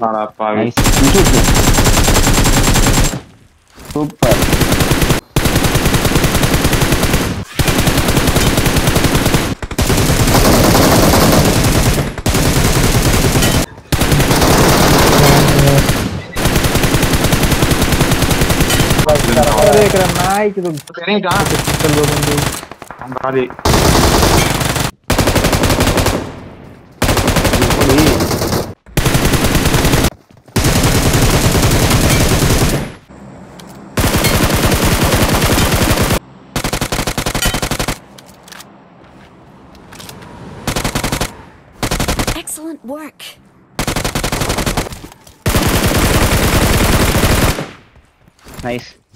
அட பாவி. Nice super. இருக்கிற நாய்க்கு தெரியுதா? பாதி. Excellent work. நைஸ்